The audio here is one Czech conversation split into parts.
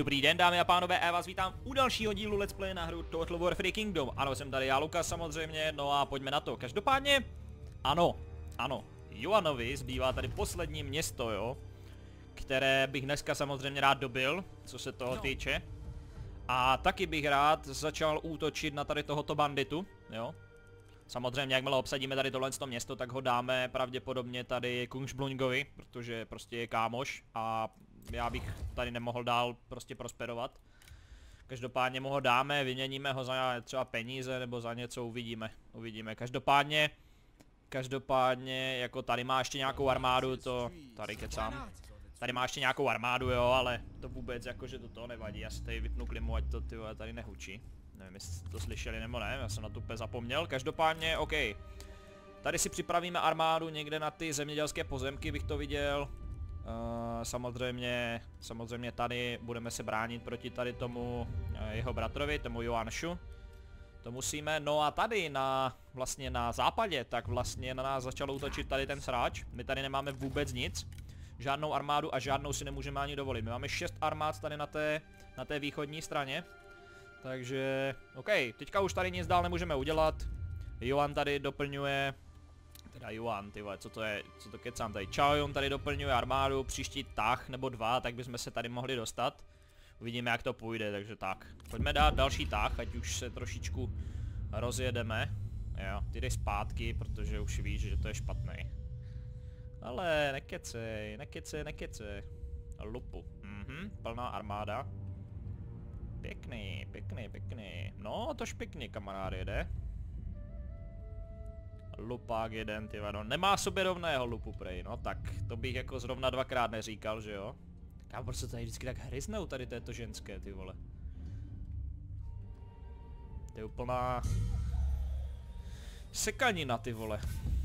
Dobrý den, dámy a pánové, já vás vítám u dalšího dílu Let's Play na hru Total War Free Kingdom. Ano, jsem tady já, Lukas, samozřejmě, no a pojďme na to. Každopádně, ano, Joanovi zbývá tady poslední město, jo, které bych dneska samozřejmě rád dobil, co se toho týče. A taky bych rád začal útočit na tady tohoto banditu, jo. Samozřejmě, jakmile obsadíme tady tohle město, tak ho dáme pravděpodobně tady Kungsblungovi, protože prostě je kámoš a já bych tady nemohl dál prostě prosperovat. Každopádně mu ho dáme, vyměníme ho za třeba peníze nebo za něco, uvidíme. Každopádně jako tady má ještě nějakou armádu, to tady kecám. Tady má ještě nějakou armádu, jo, ale to vůbec jakože do toho nevadí, já si tady vypnu klimu, ať to ty vole tady nehučí. Nevím, jestli jste to slyšeli nebo ne, já jsem na to úplně zapomněl. Každopádně, OK. Tady si připravíme armádu někde na ty zemědělské pozemky, bych to viděl. Samozřejmě tady budeme se bránit proti tady tomu jeho bratrovi, tomu Joanšu. To musíme, no a tady vlastně na západě, tak vlastně na nás začal útočit tady ten sráč. My tady nemáme vůbec nic. Žádnou armádu a žádnou si nemůžeme ani dovolit. My máme 6 armád tady na té východní straně. Takže, OK, teďka už tady nic dál nemůžeme udělat. Joan tady doplňuje, teda Joan, ty vole, co to kecám tady, Chaoyun tady doplňuje armádu, příští tah nebo 2, tak bychom se tady mohli dostat. Uvidíme, jak to půjde, takže tak. Pojďme dát další tah, ať už se trošičku rozjedeme. Jo, ty jdeš zpátky, protože už víš, že to je špatný. Ale nekecej. Lupu, plná armáda. Pěkný. No, tož pěkný, kamarád jede. Lupák jeden, ty vado. Nemá sobě rovného lupu prej, no tak to bych jako zrovna dvakrát neříkal, že jo. Kámo, proč se tady vždycky tak hryznou tady této ženské, ty vole. To je úplná sekanina, ty vole.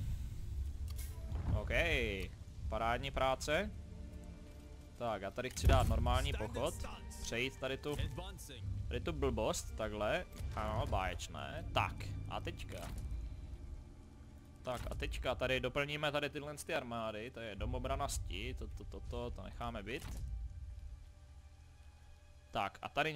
OK, parádní práce. Tak, já tady chci dát normální pochod. Přejít tady tu blbost, takhle. Ano, báječné. Tak, a teďka tady doplníme tady tyhle ty armády, to je domobrana sti, to necháme být. Tak, a tady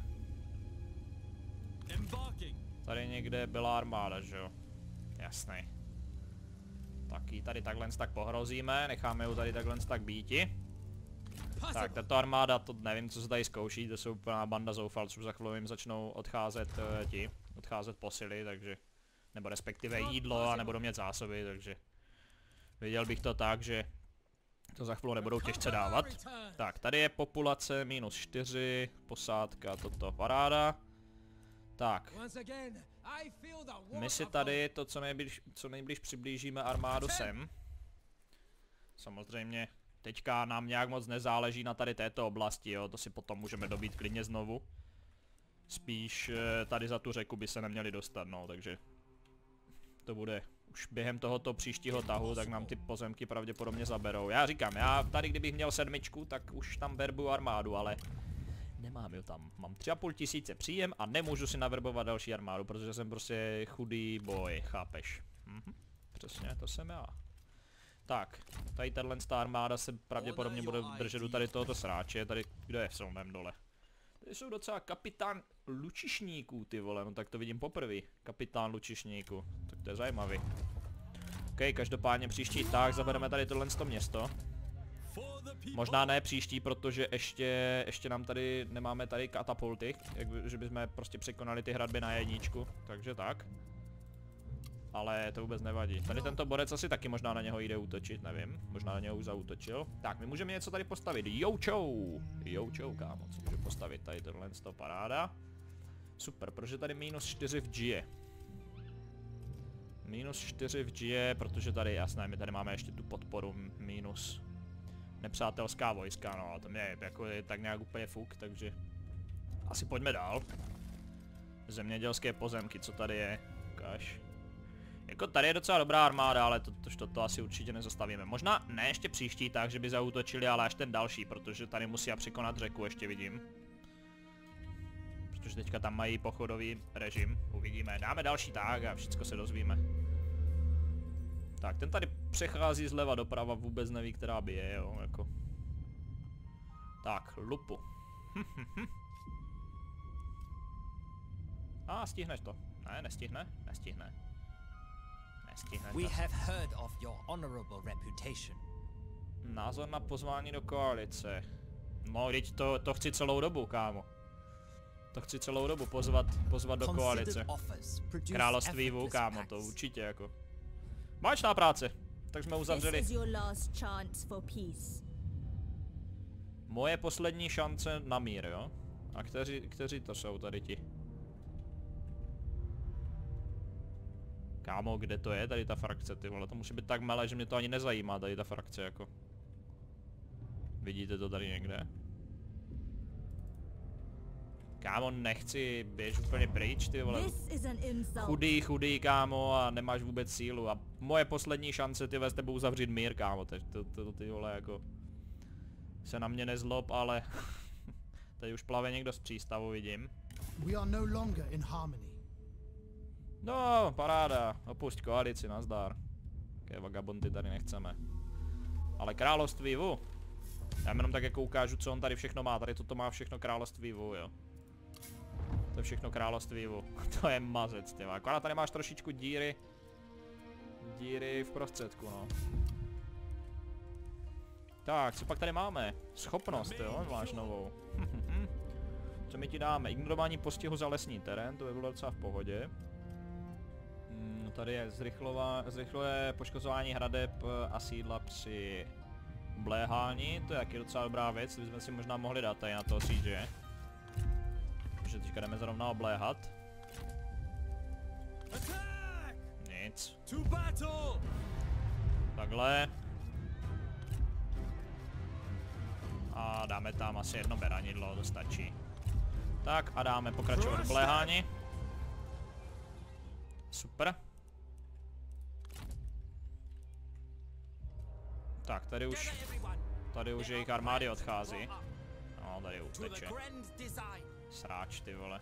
někde byla armáda, že jo? Jasný. Tak ji tady takhle tak pohrozíme, necháme ji tady takhle tak býti. Tak, tato armáda, to nevím, co se tady zkouší, to jsou úplná banda zoufalců, za chvíli jim začnou odcházet posily, takže, nebo respektive jídlo a nebudou mít zásoby, takže viděl bych to tak, že to za chvíli nebudou těžce dávat. Tak, tady je populace -4, posádka, toto paráda. Tak, my si tady to co nejblíž přiblížíme armádu sem. Samozřejmě teďka nám nějak moc nezáleží na tady této oblasti, jo, to si potom můžeme dobít klidně znovu. Spíš tady za tu řeku by se neměli dostat, no, takže to bude už během tohoto příštího tahu, tak nám ty pozemky pravděpodobně zaberou. Já říkám, já tady kdybych měl 7, tak už tam verbuju armádu, ale nemám jo tam. Mám 3,5 tisíce příjem a nemůžu si naverbovat další armádu, protože jsem prostě chudý boj, chápeš? Přesně, to jsem já. Tak, tady tato armáda se pravděpodobně bude držet u tady tohoto sráče, tady kdo je v samém dole. Tady jsou docela kapitán lučišníků, ty vole, no tak to vidím poprvé, kapitán lučišníků, tak to je zajímavý. OK, každopádně příští tak zabereme tady tohle město. Možná ne příští, protože ještě nám tady nemáme tady katapulty, že bychom prostě překonali ty hradby na jedničku, takže tak. Ale to vůbec nevadí. Tady tento borec asi taky možná na něho jde útočit, nevím. Možná na něho už zaútočil. Tak, my můžeme něco tady postavit. Joučou, kámo, co můžu postavit? Tady tohle z toho paráda. Super, protože tady -4 v G. -4 v G, protože tady, jasné, my tady máme ještě tu podporu minus nepřátelská vojska, no, to mě jako je tak nějak úplně fuk, takže asi pojďme dál. Zemědělské pozemky, co tady je? Ukáž. Jako tady je docela dobrá armáda, ale to asi určitě nezastavíme. Možná ne ještě příští tak, že by zaútočili, ale až ten další, protože tady musí překonat řeku, ještě vidím. Protože teďka tam mají pochodový režim, uvidíme. Dáme další tak a všechno se dozvíme. Tak, ten tady přechází zleva doprava, vůbec neví, která by je, jo, jako. Tak, lupu. Stihneš to. Ne, nestihne. Nestihne. Nestihne We to. have heard of your honorable reputation. Názor na pozvání do koalice. No, teď to chci celou dobu, kámo. To chci celou dobu pozvat do koalice. Království Wu, kámo, to určitě jako. Báječná práce. Tak jsme uzavřeli. Moje poslední šance na mír, jo? A kteří to jsou tady ti? Kámo, kde to je tady ta frakce, ty vole? To musí být tak malé, že mě to ani nezajímá tady ta frakce, jako. Vidíte to tady někde? Kámo, nechci, běž úplně pryč, ty vole. Chudý, kámo, a nemáš vůbec sílu. A moje poslední šance, ty, s tebou uzavřít mír, kámo. Ty vole, jako. Se na mě nezlob, ale tady už plave někdo z přístavu, vidím. No, paráda. Opušť koalici, nazdar. Také vagabondy tady nechceme. Ale království Wu. Já jenom tak jako ukážu, co on tady všechno má. Tady toto má všechno království Wu, jo. To je všechno království Wu. To je mazec, ty. Akorát tady máš trošičku díry. Díry v prostředku, no. Tak, co pak tady máme? Schopnost, jo, máš novou. Co my ti dáme? Ignorování postihu za lesní terén, to by bylo docela v pohodě. Tady je zrychluje poškozování hradeb a sídla při obléhání, to je taky docela dobrá věc, to bychom si možná mohli dát tady na toho siege. Takže teďka jdeme zrovna obléhat. Nic. Takhle. A dáme tam asi jedno beranidlo, to stačí. Tak a dáme pokračovat v obléhání. Super. Tak, tady už jejich armády odchází. No, tady uteče. Sráč, ty vole.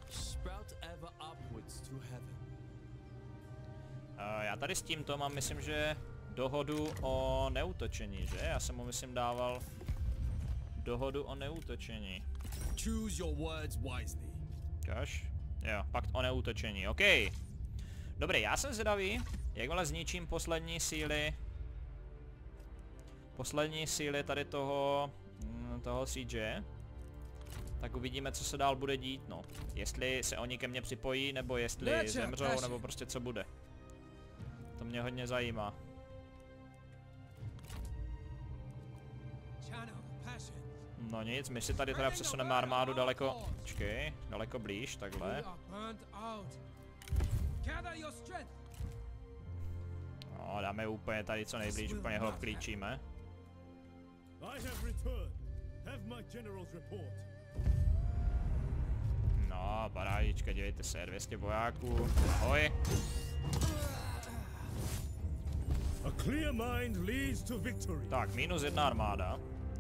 Já tady s tímto mám, myslím, že dohodu o neútočení, že? Já jsem mu, myslím, dával dohodu o neútočení. Kaž? Jo, pakt o neútočení, OK. Dobrý, já jsem zvědavý, jakmile zničím poslední síly tady toho siege, tak uvidíme, co se dál bude dít, no. Jestli se oni ke mně připojí, nebo jestli zemřou, nebo prostě co bude. To mě hodně zajímá. No nic, my si tady teda přesuneme armádu daleko, daleko blíž, takhle. No, dáme úplně tady co nejblíž, úplně ho obklíčíme. No, parádička, dívejte se, 200 vojáků, ahoj. Tak, -1 armáda.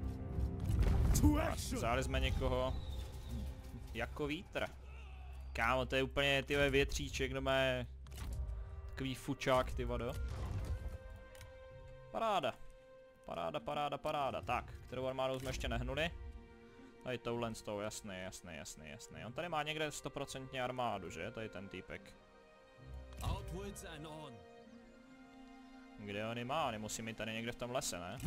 Vzali jsme někoho jako vítr. Kámo, to je úplně tyhle větříček, no má takový fučák, ty vado. Paráda. Paráda. Tak, kterou armádou jsme ještě nehnuli? Tady touhle s tou, jasný. On tady má někde 100% armádu, že? Tady ten týpek. Kde on má? On musí mít tady někde v tom lese, ne?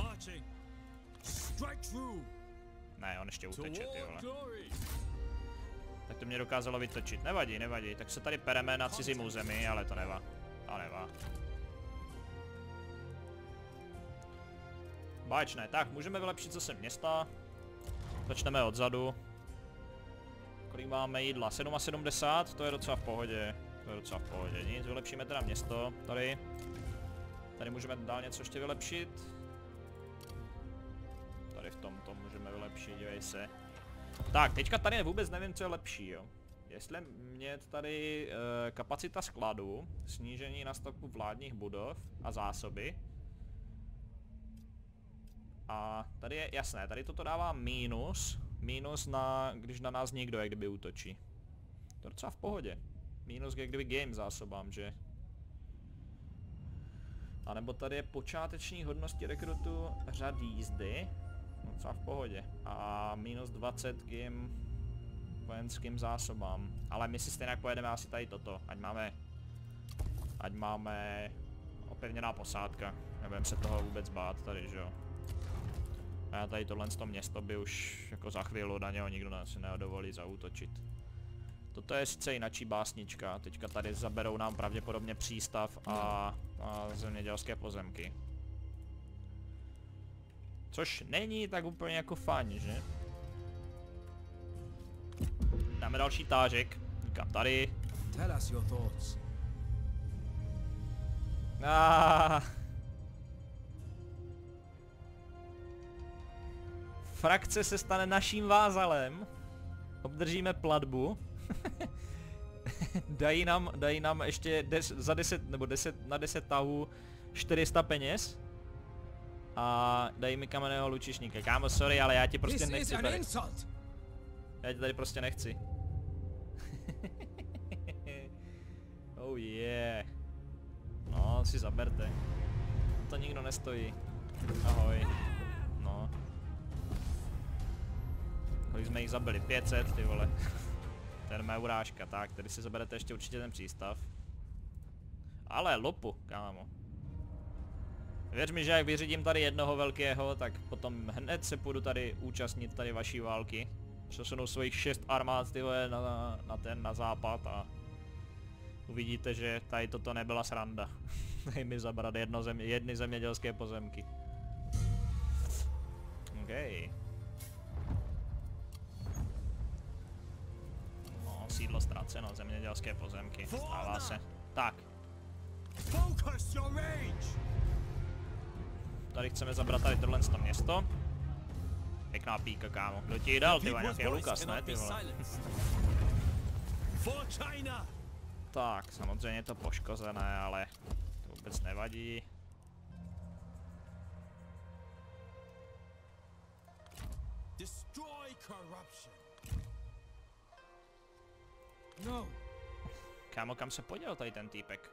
Ne, on ještě uteče, ty vole. Tak to mě dokázalo vytočit. Nevadí. Tak se tady pereme na cizím území, ale to nevá. Báječné. Tak, můžeme vylepšit zase města. Začneme odzadu. Kolik máme jídla? 77, to je docela v pohodě. Nic, vylepšíme teda město. Tady můžeme dál něco ještě vylepšit. Tady v tomto můžeme vylepšit, dívej se. Tak, teďka tady vůbec nevím, co je lepší, jo. Jestli mět tady kapacita skladu, snížení na stavbu vládních budov a zásoby. A tady je jasné, tady toto dává mínus když na nás někdo jak kdyby útočí. To je docela v pohodě. Mínus jak kdyby game zásobám, že? A nebo tady je počáteční hodnosti rekrutu řad jízdy. Docela v pohodě. A -20 game vojenským zásobám. Ale my si stejně pojedeme asi tady toto, ať máme opevněná posádka. Nebudeme se toho vůbec bát tady, že jo. A tady tohle město by už jako za chvíli na něho nikdo si nedovolí zaútočit. Toto je sice jinačí básnička, teďka tady zaberou nám pravděpodobně přístav a zemědělské pozemky. Což není tak úplně jako fajn, že? Dáme další tážek, někam tady. Tell us your thoughts. Frakce se stane naším vázalem. Obdržíme platbu. dají nám ještě za 10 nebo 10 na 10 tahů 400 peněz. A dají mi kamenného lučišníka. Kámo, sorry, ale já ti prostě nechci tady. Já tě tady prostě nechci. Oh yeah. No, si zaberte. To nikdo nestojí. Ahoj. No. Kolik jsme jich zabili? 500, ty vole. To je moje urážka. Tak, tady si zaberete ještě určitě ten přístav. Ale lupu, kámo. Věř mi, že jak vyřídím tady jednoho velkého, tak potom hned se půjdu tady účastnit tady vaší války. Přesunu svých 6 armád, ty vole, na západ a uvidíte, že tady toto nebyla sranda. Dej mi zabrat jedny zemědělské pozemky. OK. No, sídlo ztraceno, zemědělské pozemky. Stává se. Tak. Tady chceme zabrat tady tohle město. Pěkná píka, kámo. Kdo ti ji dal, ty vole, nějaký Lukas, ne, ty vole. Tak, samozřejmě je to poškozené, ale to vůbec nevadí. No. Kámo, kam se poděl tady ten týpek?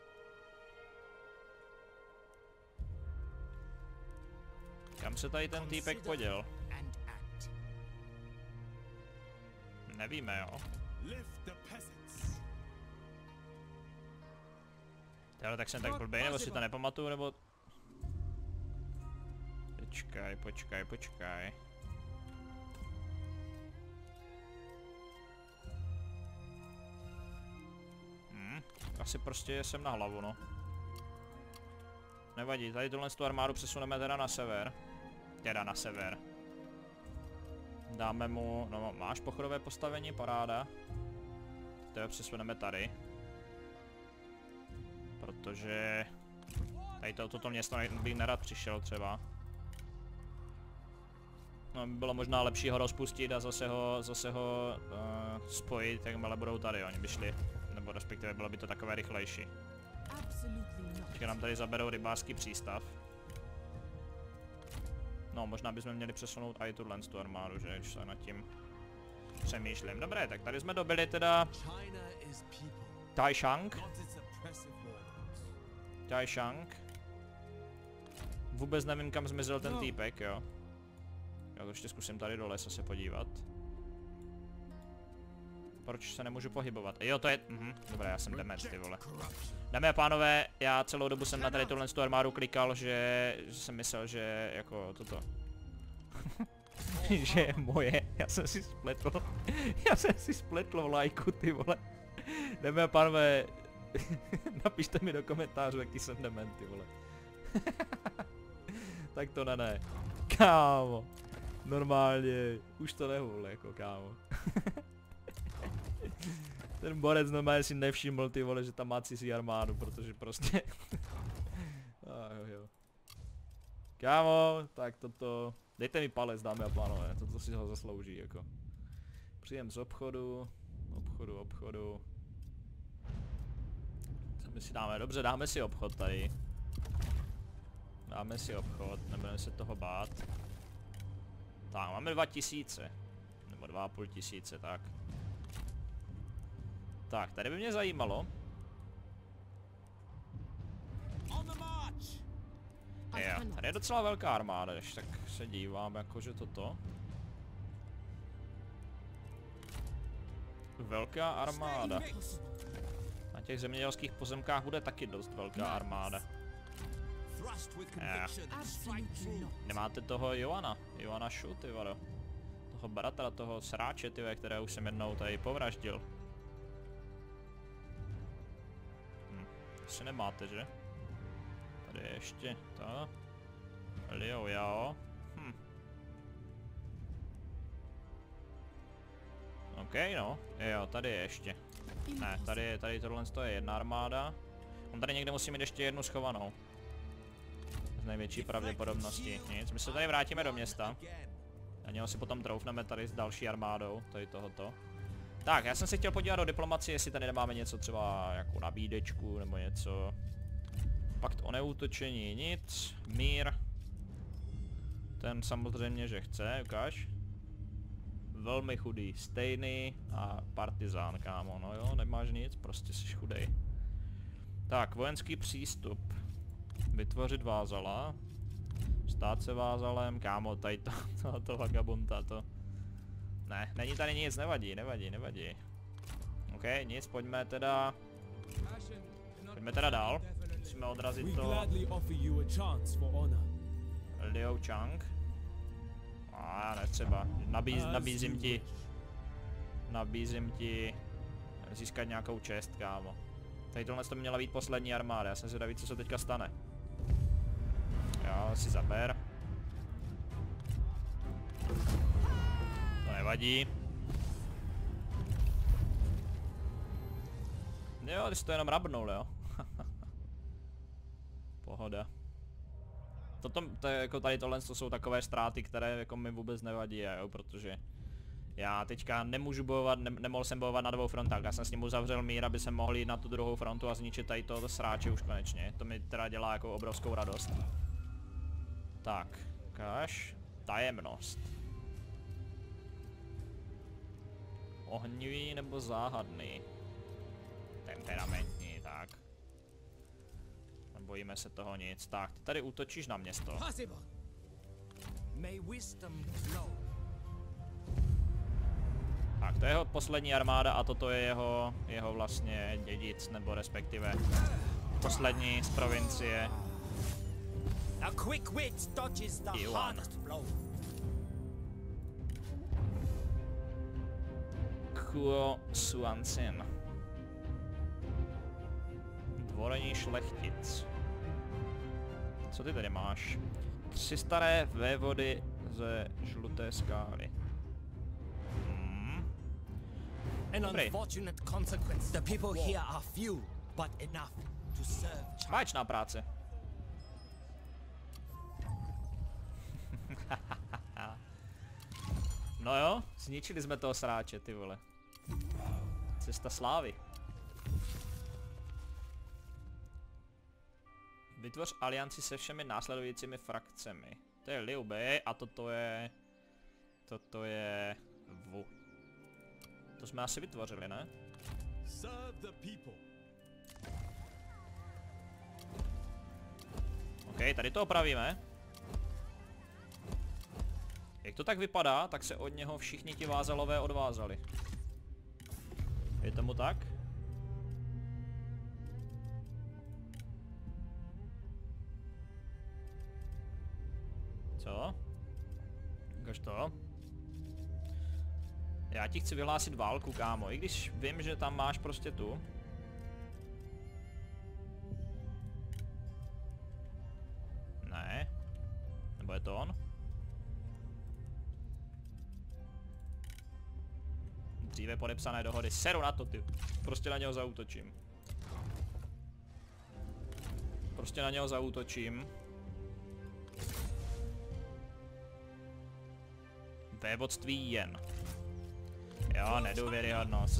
Kam se tady ten týpek poděl? Nevíme, jo. Tyhle, tak jsem tak blbej, nebo si to nepamatuju, nebo... Počkaj. Asi prostě jsem na hlavu, no. Nevadí, tady tuhle tu armádu přesuneme teda na sever. Dáme mu, no máš pochodové postavení, paráda. Tebe přesuneme tady. Protože tady toto město bych nerad přišel třeba. No, by bylo možná lepší ho rozpustit a zase ho spojit, jakmile budou tady, oni by šli. Nebo respektive bylo by to takové rychlejší. Počkej, nám tady zaberou rybářský přístav. No, možná bychom měli přesunout i tu armádu, že? Když se nad tím přemýšlím. Dobré, tak tady jsme dobili teda Taishang. Vůbec nevím, kam zmizel ten týpek, jo. Já to ještě zkusím tady do lesa se podívat. Proč se nemůžu pohybovat? Jo, to je... Dobré, já jsem dement, ty vole. Dámy a pánové, já celou dobu jsem na tady tuhle armádu klikal, že jsem myslel, že jako toto. Že je moje, já jsem si spletl v lajku, ty vole. Dámy a pánové, napište mi do komentářů, jaký jsem dement, ty vole. Tak to ne. Kámo. Normálně, už to nevůl, jako kámo. Ten borec normálně si nevšiml, ty vole, že tam má cizí armádu, protože prostě... jo. Kámo, tak toto... Dejte mi palec, dámy a pánové, toto si ho zaslouží, jako. Příjem z obchodu. Co my si dáme? Dobře, dáme si obchod tady. Nebudeme se toho bát. Tak, máme 2000. Nebo 2500, tak. Tak, tady by mě zajímalo. Jo, tady je docela velká armáda, tak se dívám jakože toto. velká armáda. Na těch zemědělských pozemkách bude taky dost velká armáda. Nemáte toho Joana Shu, ty vado. Toho bratra, toho sráče, ty, které už jsem jednou tady povraždil. Asi nemáte, že? Tady je ještě to. Liu Yao. OK, no. Jo, tady je ještě. Ne, tady tohle je jedna armáda. On tady někde musí mít ještě jednu schovanou. Z největší pravděpodobností. Nic, my se tady vrátíme do města. A něho si potom troufneme tady s další armádou, tady tohoto. Tak, já jsem se chtěl podívat do diplomacie, jestli tady nemáme něco třeba jako nabídečku nebo něco. Pakt o neútočení, nic. Mír. Ten samozřejmě, že chce, ukáž. Velmi chudý, stejný a partizán, kámo, no jo, nemáš nic, prostě jsi chudej. Tak, vojenský přístup. Vytvořit vázala. Stát se vázalem, kámo, tady to vagabonta, to. Ne, není tady nic, nevadí. OK, nic, pojďme teda dál. Musíme odrazit to. Liu Chang. Netřeba. Nabízím ti získat nějakou čest, kámo. Tady tohle to měla být poslední armáda, já jsem zvědavý, co se teďka stane. Jo, si zaber. To nevadí. Jo, ty jsi to jenom rabnul, jo. Pohoda. To je jako tady tohle jsou takové ztráty, které jako mi vůbec nevadí, jo, protože já teďka nemůžu bojovat, nemohl jsem bojovat na dvou frontách, já jsem s ním uzavřel mír, aby jsem mohl jít na tu druhou frontu a zničit tady tohoto sráče už konečně, to mi teda dělá jako obrovskou radost. Tak, ukáž, tajemnost. Ohnivý nebo záhadný? Temperamentní, tak. Nebojíme se toho nic. Tak, ty tady útočíš na město. Tak, to je jeho poslední armáda a toto je jeho vlastně dědic, nebo respektive poslední z provincie. Yuan. Kuo Suansin. Dvorní šlechtic. Co ty tady máš? 3 staré vévody ze žluté skály. Dobrý. Báječná práce. No jo, zničili jsme toho sráče, ty vole. Cesta slávy. Vytvoř alianci se všemi následujícími frakcemi. To je Liu Bei a toto je Wu. To jsme asi vytvořili, ne? OK, tady to opravíme. Jak to tak vypadá, tak se od něho všichni ti vázalové odvázali. Je tomu tak? Co? Ukaž to. Já ti chci vyhlásit válku, kámo, i když vím, že tam máš prostě tu. Ne. Nebo je to on? Dříve podepsané dohody. Seru na to, ty. Prostě na něho zaútočím. Vévodství jen. Jo, nedůvěryhodnost,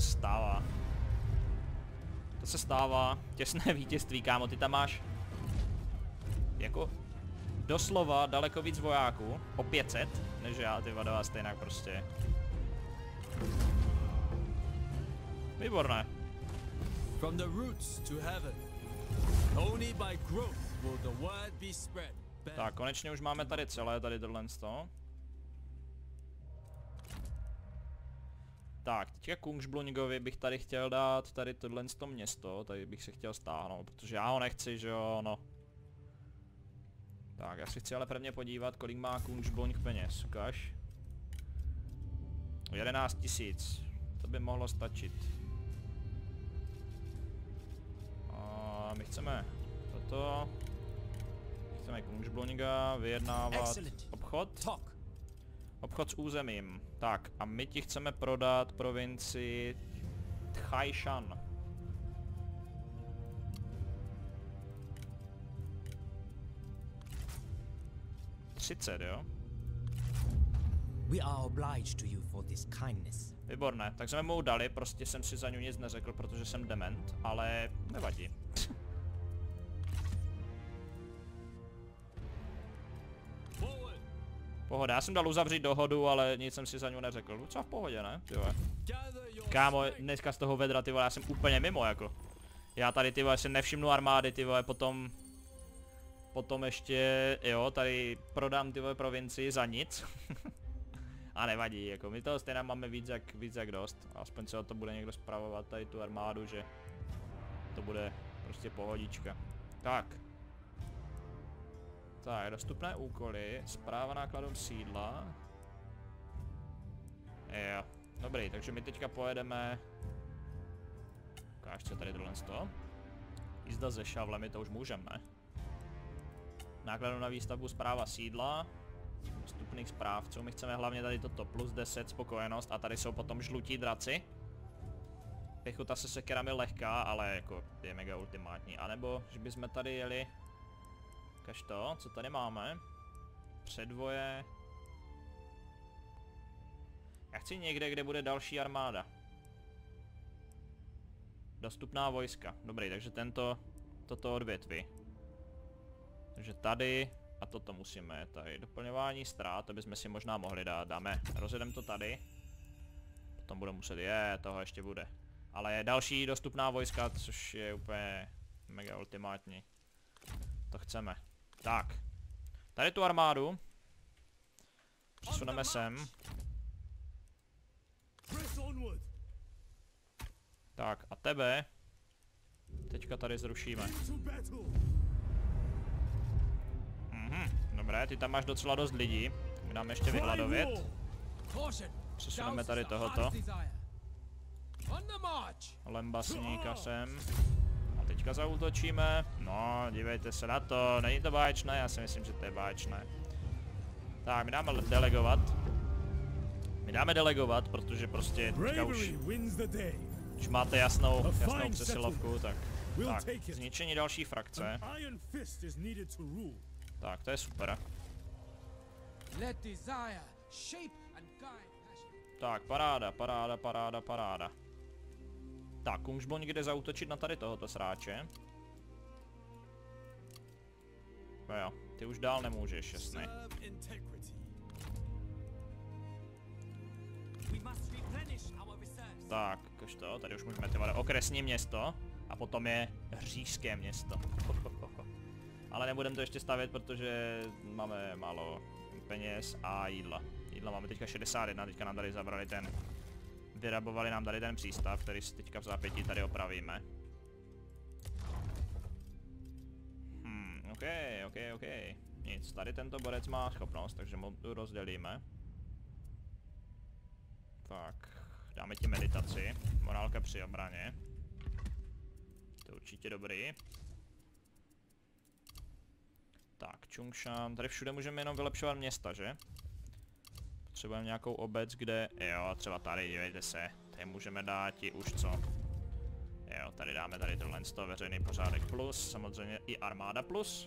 to se stává. Těsné vítězství, kámo, ty tam máš jako doslova daleko víc vojáků, o 500, než já, ty vadová stejnak prostě. Výborné. Tak, konečně už máme tady celé, tady tohle sto. Tak, teďka Kungsblungovi bych tady chtěl dát tady tohle město, tady bych se chtěl stáhnout, protože já ho nechci, že jo, no. Tak, já si chci ale prvně podívat, kolik má Kungsblung peněz, ukaž. 11 000, to by mohlo stačit. A my chceme toto. Chceme Kungsblunga, vyjednávat obchod. Obchod s územím. Tak, a my ti chceme prodat provincii Tchaishan. Jo? We are obliged to you for this kindness. Výborné, tak jsme mu dali, prostě jsem si za ní nic neřekl, protože jsem dement, ale nevadí. Pohoda, já jsem dal uzavřít dohodu, ale nic jsem si za ní neřekl. Docela v pohodě, ne? Tyhle. Kámo, dneska z toho vedra, ty vole, já jsem úplně mimo, jako. Já tady, ty vole, si nevšimnu armády, ty vole, potom ještě, jo, tady prodám, ty vole, provincii za nic. A nevadí, jako my toho stejně máme víc jak dost. Aspoň se o to bude někdo spravovat, tady tu armádu, že to bude prostě pohodička. Tak. Tak, dostupné úkoly, správa nákladů sídla. Jo, dobrý, takže my teďka pojedeme. Ukáž, co tady tohle sto. Jízda ze šavlemi, to už můžeme, ne? Nákladů na výstavbu, správa sídla. Dostupných správců, my chceme hlavně tady toto, plus 10 spokojenost a tady jsou potom žlutí draci. Pěchota se sekerami lehká, ale jako je mega ultimátní. A nebo, že bychom tady jeli. Ukaž to, co tady máme? Předvoje. Já chci někde, kde bude další armáda. Dostupná vojska. Dobrý, takže toto odvětví. Takže tady a toto musíme tady. Doplňování ztrát, to bychom si možná mohli dát. Dáme, rozjedeme to tady. Potom bude muset, toho ještě bude. Ale je další dostupná vojska, což je úplně mega ultimátní. To chceme. Tak. Tady tu armádu přesuneme sem. Tak a tebe teďka tady zrušíme. Dobré, ty tam máš docela dost lidí. My dáme ještě vyhladovět. Přesuneme tady tohoto. Lembasníka sem. A teďka zaútočíme. No, dívejte se na to. Není to báječné? Já si myslím, že to je báječné. Tak, my dáme delegovat. My dáme delegovat, protože prostě teďka už máte jasnou přesilovku, tak zničení další frakce. Tak, to je super. Tak, paráda. Tak, Kungsblung jde zaútočit na tady tohoto sráče. No jo, ty už dál nemůžeš, jasný. Tak, jakož to, tady už můžeme tyhle okresní město. A potom je říšské město. Ale nebudeme to ještě stavět, protože máme málo peněz a jídla. Jídla máme teďka 61, teďka nám tady zabrali vyrabovali nám tady ten přístav, který si teďka v zápětí tady opravíme. OK. Nic, tady tento borec má schopnost, takže mu rozdělíme. Tak, dáme ti meditaci, morálka při obraně. To je určitě dobrý. Tak, Chungshan, tady všude můžeme jenom vylepšovat města, že? Potřebujeme nějakou obec, kde, jo, třeba tady, dívejte se, tady můžeme dát ti už co. Jo, tady dáme tady tohle veřejný pořádek plus, samozřejmě i armáda plus.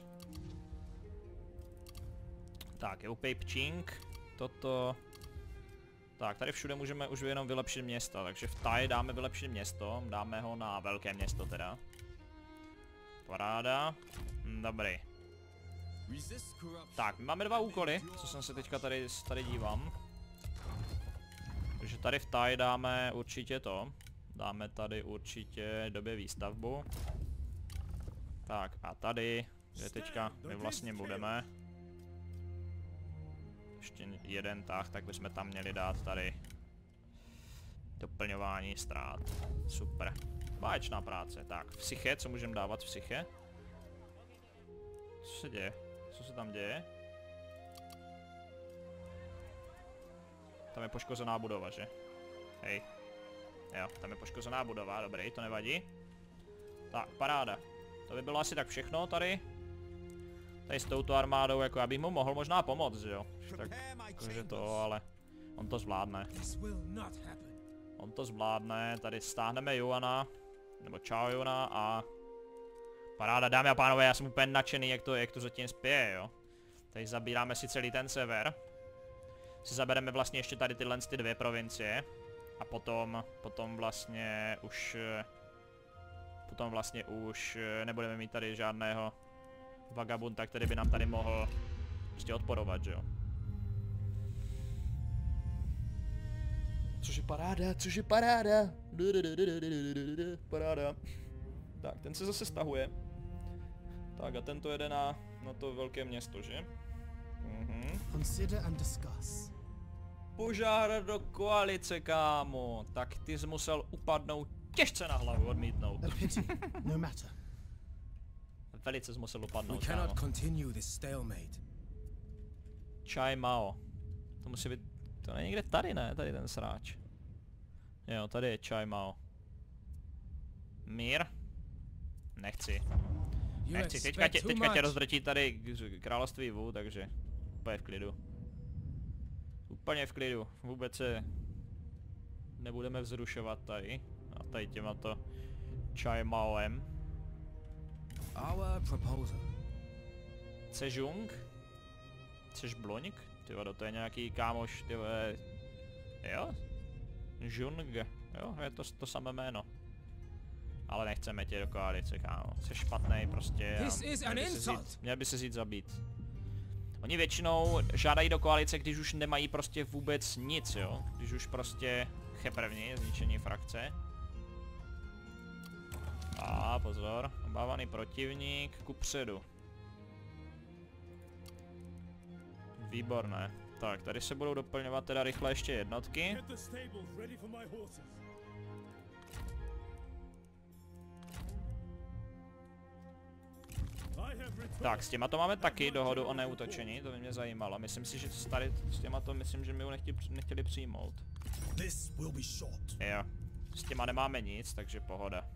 Tak, Eupej Pčing, toto. Tak, tady všude můžeme už jenom vylepšit města, takže v Tai dáme vylepšit město, dáme ho na velké město teda. Paráda, dobrý. Tak, my máme 2 úkoly, co jsem se teďka tady dívám. Takže tady v Tai dáme určitě to. Dáme tady určitě době výstavbu. Tak a tady, kde teďka my vlastně budeme. Ještě jeden tah, tak bychom tam měli dát tady. Doplňování ztrát. Super. Báječná práce. Tak, psyche, co můžeme dávat v psyche? Co se děje? Co se tam děje? Tam je poškozená budova, že? Hej. Jo, tam je poškozená budova, dobrý, to nevadí. Tak, paráda. To by bylo asi tak všechno tady. Tady s touto armádou, jako já bych mu mohl možná pomoct, že jo? Tak, jakože to, ale on to zvládne. On to zvládne, tady stáhneme Juana, nebo čau Juana a... Paráda, dámy a pánové, já jsem úplně nadšený, jak to zatím spěje, jo? Tady zabíráme si celý ten sever. Si zabereme vlastně ještě tady tyhle ty 2 provincie. A potom vlastně už nebudeme mít tady žádného vagabunda, který by nám tady mohl prostě odporovat, že jo? Což je paráda. Paráda. Tak, ten se zase stahuje. Tak a tento jede na to velké město, že? Consider and discuss. Požár do koalice, kámo. Tak ty jsi musel upadnout těžce na hlavu, odmítnout. A pity, no matter. Velice jsi musel We upadnout, cannot kámo. continue this stalemate. Chai Mao. To musí být... To není někde tady, ne? Tady ten sráč. Jo, tady je Chai Mao. Mír? Nechci. Nechci. Teďka tě rozdrtí tady království Wu, takže... Úplně v klidu. Úplně v klidu. Vůbec se... Nebudeme vzrušovat tady. A tady těmato... Chai Maoem. Our proposal. Sejong? Sejbloňk? Tyvo, to je nějaký kámoš, tyvo, jo? Jung, jo, je to samé jméno. Ale nechceme tě do koalice, kámo. Jsi špatnej prostě. Měl by se jít zabít. Oni většinou žádají do koalice, když už nemají prostě vůbec nic, jo? Když už prostě cheprvní, zničení frakce. A pozor, obávaný protivník, kupředu. Výborné. Tak, tady se budou doplňovat teda rychle ještě jednotky. Tak, s těma to máme taky dohodu o neútočení, to by mě zajímalo. Myslím si, že tady s těma to myslím, že my ho nechtěli přijmout. Jo, s těma nemáme nic, takže pohoda.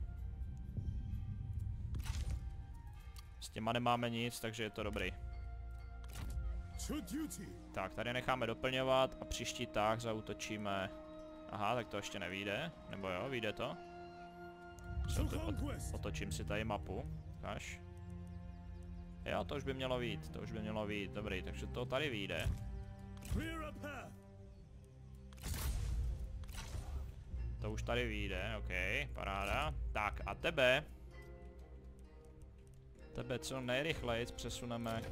S těma nemáme nic, takže je to dobrý. Tak, tady necháme doplňovat a příští tah zaútočíme. Aha, tak to ještě nevyjde. Nebo jo, vyjde to? Otočím si tady mapu. Kaž. Jo, to už by mělo vyjít, dobrý, takže to tady vyjde. To už tady vyjde, ok, paráda. Tak a tebe co nejrychleji přesuneme.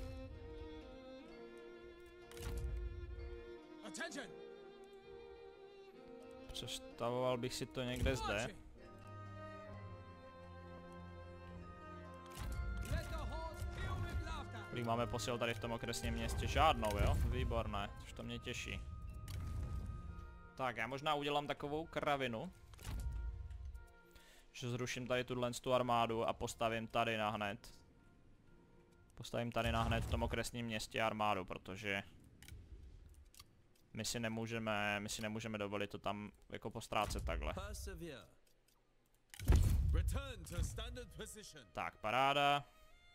Přestavoval bych si to někde zde. Kolik máme posil tady v tom okresním městě? Žádnou, jo? Výborné, což to mě těší. Tak, já možná udělám takovou kravinu. Že zruším tady tu armádu a postavím tady nahned. Postavím tady nahned v tom okresním městě armádu, protože... My si nemůžeme dovolit to tam jako postrácet takhle. Tak, paráda.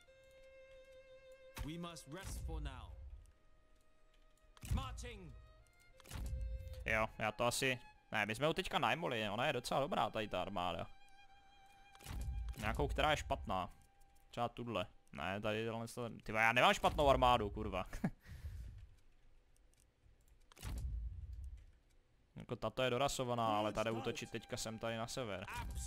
Jo, já to asi... Ne, my jsme ho teďka najmuli, ona je docela dobrá tady ta armáda. Nějakou, která je špatná. Třeba tuhle. Ne, tady tyva, já nemám špatnou armádu, kurva. Jako tato je dorasovaná, ale tady útočit teďka sem tady na sever.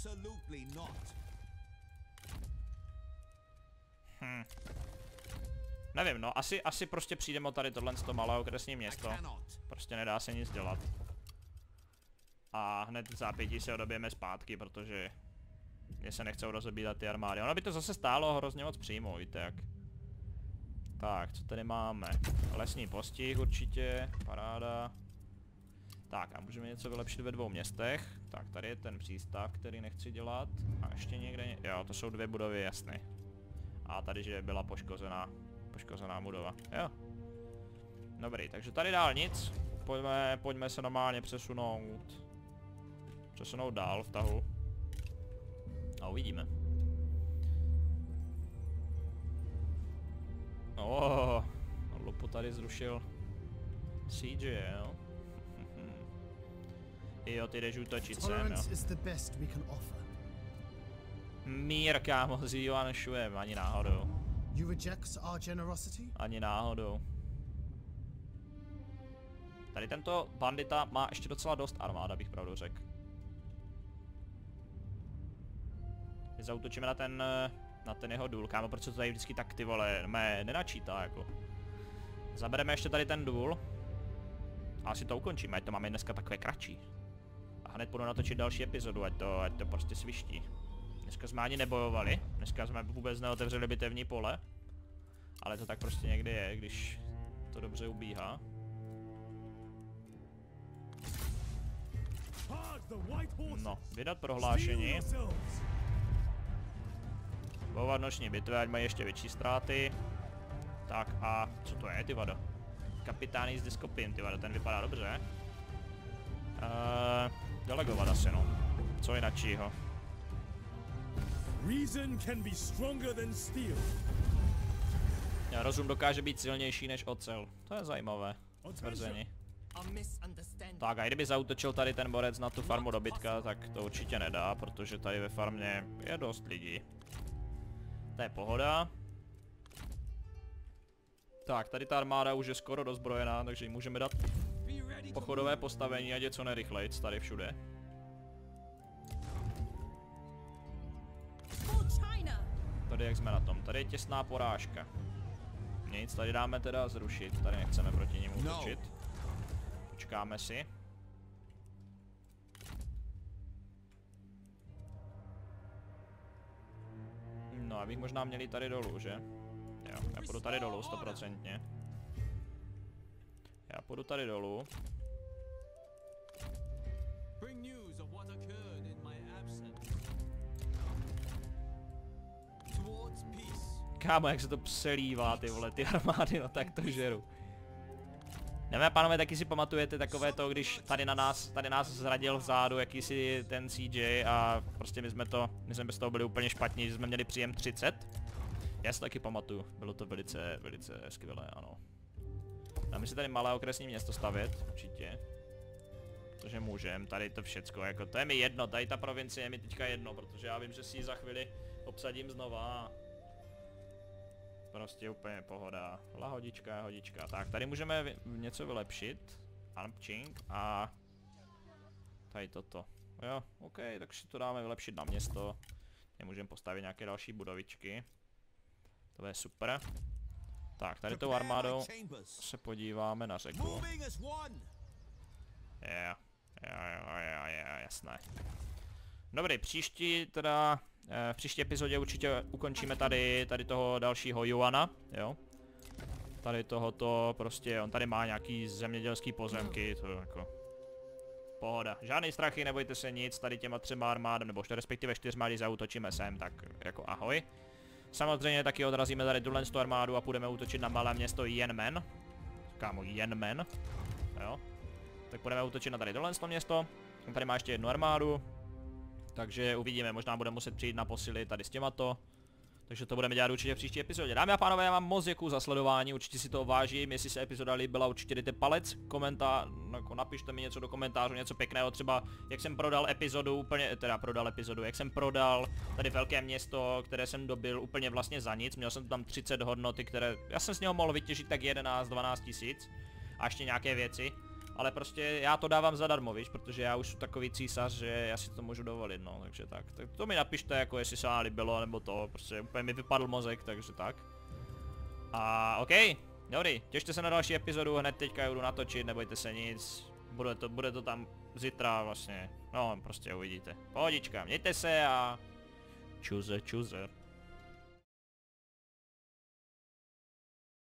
Nevím, no, asi prostě přijdeme tady tohle malé okresní město. Prostě nedá se nic dělat. A hned v zápětí se odobijeme zpátky, protože mě se nechcou rozebírat ty armády. Ono by to zase stálo hrozně moc přímo, víte jak. Tak, co tady máme? Lesní postih určitě, paráda. Tak a můžeme něco vylepšit ve 2 městech. Tak tady je ten přístav, který nechci dělat. A ještě někde, jo, to jsou 2 budovy, jasný. A tady, že byla poškozená budova, jo. Dobrý, takže tady dál nic. Pojďme se normálně přesunout dál v tahu. A uvidíme. Lupo tady zrušil siege, jo. Jo, ty jdeš útočit sem, jo. Mír, kámo, s Johanšuem, ani náhodou. Ani náhodou. Tady tento bandita má ještě docela dost armáda, bych pravdu řekl. My zautočíme na ten jeho důl, kámo, proč to tady vždycky tak ty vole, nenačítá jako. Zabereme ještě tady ten důl. A asi to ukončíme, ať to máme dneska takové kratší. A hned půjdu natočit další epizodu, ať to prostě sviští. Dneska jsme ani nebojovali, dneska jsme vůbec neotevřeli bitevní pole. Ale to tak prostě někdy je, když to dobře ubíhá. No, vydat prohlášení. Bojovat noční bitvy, ať mají ještě větší ztráty. Tak a co to je, ty vado? Kapitány z Diskopin, ty vado, ten vypadá dobře. Delegovat asi, no. Co jináčího? Rozum dokáže být silnější než ocel. To je zajímavé tvrzení. Tak a kdyby zaútočil tady ten borec na tu farmu dobytka, tak to určitě nedá, protože tady ve farmě je dost lidí. To je pohoda. Tak, tady ta armáda už je skoro dozbrojená, takže jí můžeme dát pochodové postavení, ať je co nejrychlejc tady všude. Tady jak jsme na tom, tady je těsná porážka. Nic, tady dáme teda zrušit, tady nechceme proti nim útočit. Počkáme si. No, abych možná měli tady dolů, že? Jo, já půjdu tady dolů, 100%. Já půjdu tady dolů. Kámo, jak se to přelívá, ty vole, ty armády, no tak to žeru. Dámy a pánové, taky si pamatujete takové to, když tady nás zradil vzadu jakýsi ten CJ a prostě my jsme bez toho byli úplně špatní, že jsme měli příjem 30. Já si taky pamatuju, bylo to velice skvělé, ano. Dáme si tady malé okresní město stavět, určitě. Protože můžem, tady to všecko, jako to je mi jedno, tady ta provincie je mi teďka jedno, protože já vím, že si ji za chvíli obsadím znova. Prostě úplně pohoda. Lahodička, hodička. Tak, tady můžeme něco vylepšit. Unpching a tady toto. Jo, ok, tak si to dáme vylepšit na město. Tady můžeme postavit nějaké další budovičky. To je super. Tak, tady tou armádou se podíváme na řeku. Jo, jasné. Dobrý, v příští epizodě určitě ukončíme tady toho dalšího Joana, jo. Tady tohoto prostě, on tady má nějaký zemědělský pozemky, to jako pohoda. Žádný strachy, nebojte se nic, tady těma 3 armádem, nebo respektive 4, když zaútočíme sem, tak jako ahoj. Samozřejmě taky odrazíme tady tuhle armádu a půjdeme útočit na malé město Yenmen. Kámo, Yenmen, jo. Tak budeme útočit na tady tohle město, on tady má ještě 1 armádu. Takže uvidíme, možná budeme muset přijít na posily tady s těmato. Takže to budeme dělat určitě v příští epizodě. Dámy a pánové, já vám moc děkuju za sledování, určitě si to vážím, jestli se epizoda líbila, určitě dejte palec, jako napište mi něco do komentářů, něco pěkného, třeba jak jsem prodal epizodu, jak jsem prodal tady velké město, které jsem dobil úplně vlastně za nic, měl jsem tam 30 hodnoty, které, já jsem z něho mohl vytěžit tak 11-12 tisíc a ještě nějaké věci. Ale prostě já to dávám zadarmo, víš, protože já už jsem takový císař, že já si to můžu dovolit, no, takže tak to mi napište, jako jestli se vám líbilo, nebo to, prostě úplně mi vypadl mozek, takže tak. A ok, dobrý, těšte se na další epizodu, hned teďka jdu natočit, nebojte se nic, bude to tam zítra vlastně, no, prostě uvidíte. Pohodička, mějte se a čuze.